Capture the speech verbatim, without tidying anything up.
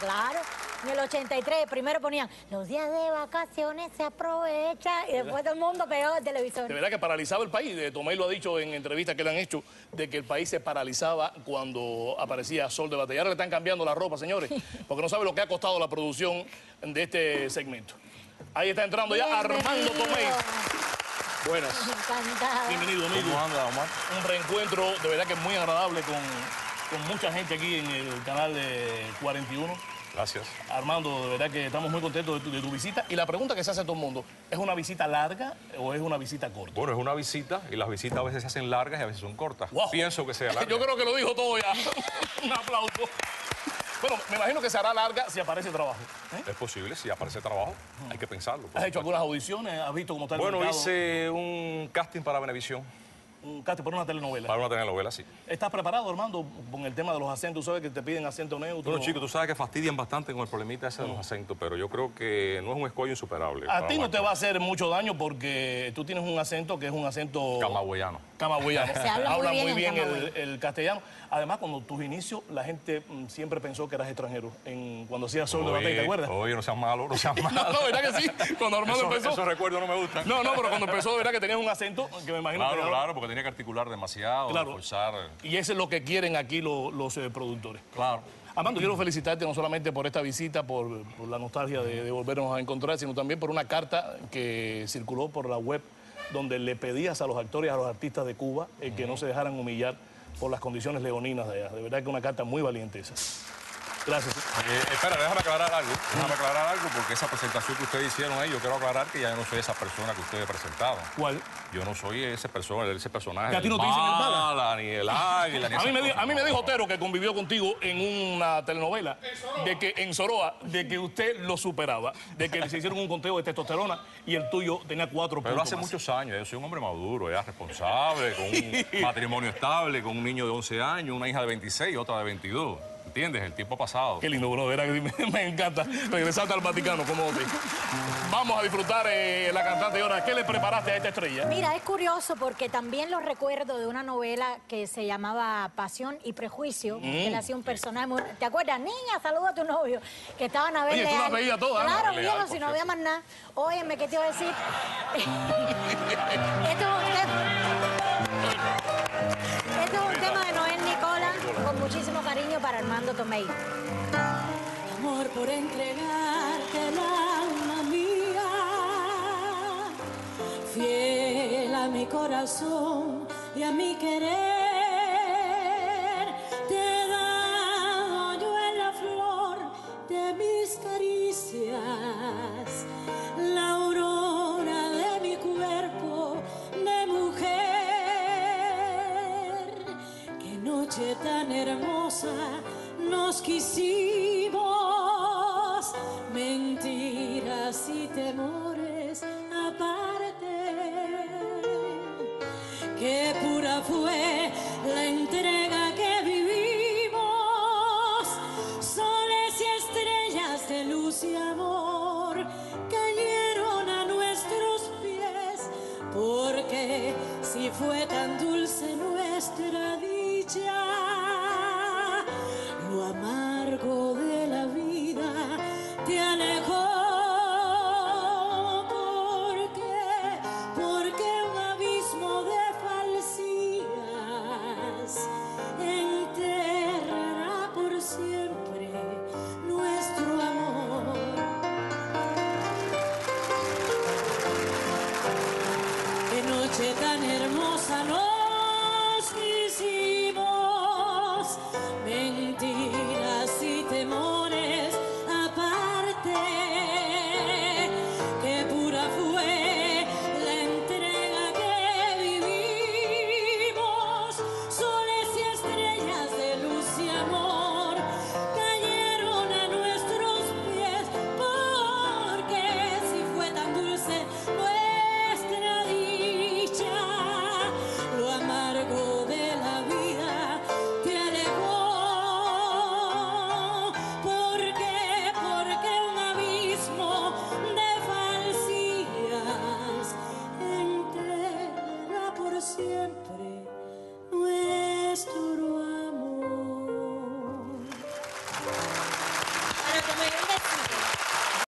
claro. En el ochenta y tres primero ponían los días de vacaciones se aprovecha y después todo el mundo pegó el televisor. De verdad que paralizaba el país. Tomé lo ha dicho en entrevistas que le han hecho de que el país se paralizaba cuando aparecía Sol de Batalla. Ahora le están cambiando la ropa, señores, porque no sabe lo que ha costado la producción de este segmento. Ahí está entrando ya Armando Tomei. Buenas. Encantada. Bienvenido, amigo. ¿Cómo anda, Omar? Un reencuentro de verdad que muy agradable con, con mucha gente aquí en el canal de cuarenta y uno. Gracias. Armando, de verdad que estamos muy contentos de tu, de tu visita. Y la pregunta que se hace a todo el mundo, ¿es una visita larga o es una visita corta? Bueno, es una visita y las visitas a veces se hacen largas y a veces son cortas. Wow. Pienso que sea larga. Yo creo que lo dijo todo ya. Un aplauso. Bueno, me imagino que se hará larga si aparece trabajo. ¿eh? Es posible, si aparece trabajo, hay que pensarlo. ¿Has hecho algunas audiciones? ¿Has visto cómo está el Bueno, mercado? hice un casting para Venevisión. Un casting por una telenovela. Para una telenovela, sí. ¿Estás preparado, Armando, con el tema de los acentos? ¿Sabes que te piden acento neutro? Bueno, chicos, tú sabes que fastidian bastante con el problemita ese de los acentos, pero yo creo que no es un escollo insuperable. A ti no te va a hacer mucho daño porque tú tienes un acento que es un acento... Camagüeyano. Camagüeyano. Se habla muy bien muy bien en el, el castellano. Además, cuando tus inicios, la gente mm, siempre pensó que eras extranjero. En, cuando hacías Sol de Batalla, ¿te acuerdas? Oye, no seas malo, no seas malo. No, no, ¿verdad que sí? Cuando Armando Eso, empezó... esos recuerdos no me gustan. No, no, pero cuando empezó, de verdad que tenías un acento que me imagino Claro, que... claro, porque tenía que articular demasiado, Claro. forzar. Y eso es lo que quieren aquí los, los eh, productores. Claro. Armando, quiero felicitarte no solamente por esta visita, por, por la nostalgia de, de volvernos a encontrar, sino también por una carta que circuló por la web donde le pedías a los actores, a los artistas de Cuba, eh, que no se dejaran humillar por las condiciones leoninas de allá. De verdad que una carta muy valiente esa. Gracias. Eh, espera, déjame aclarar algo. Déjame aclarar algo porque esa presentación que ustedes hicieron ahí, yo quiero aclarar que ya yo no soy esa persona que ustedes presentaban. ¿Cuál? Yo no soy ese, persona, ese personaje. ¿Que a ti no te dicen el bala? Ni el águila, ni A mí, esas me, di- cosas, a mí me no. dijo Otero, que convivió contigo en una telenovela, de que en Soroa, de que usted lo superaba, de que se hicieron un conteo de testosterona y el tuyo tenía cuatro Pero puntos hace más. muchos años, yo soy un hombre maduro, ya responsable, con un matrimonio estable, con un niño de once años, una hija de veintiséis y otra de veintidós. ¿Entiendes? El tiempo pasado. Qué lindo, bro, de verdad que me, me encanta regresarte al Vaticano, como te. Vamos a disfrutar eh, la cantante de ahora. ¿Qué le preparaste a esta estrella? Mira, es curioso porque también lo recuerdo de una novela que se llamaba Pasión y Prejuicio, Mm. que él hacía un personaje muy... ¿Te acuerdas? Niña, saluda a tu novio, que estaban a ver Oye, tú las veías todas, ¿no? Claro, Leal, viejo, por si no cierto. había más nada. Óyeme, ¿qué te iba a decir? Esto es un tema... Esto es un tema de Noel Nicola, con muchísimo cariño para Armando Tomei. Amor por entregarte el alma mía, fiel a mi corazón y a mi querer, te he dado yo en la flor de mis caricias, la aurora de mi cuerpo de mujer. Qué noche tan hermosa nos quisimos, mentiras y temores aparte. Qué pura fue la entrega que vivimos, soles y estrellas de luz y amor cayeron a nuestros pies, porque si fue tan dulce nuestra vida,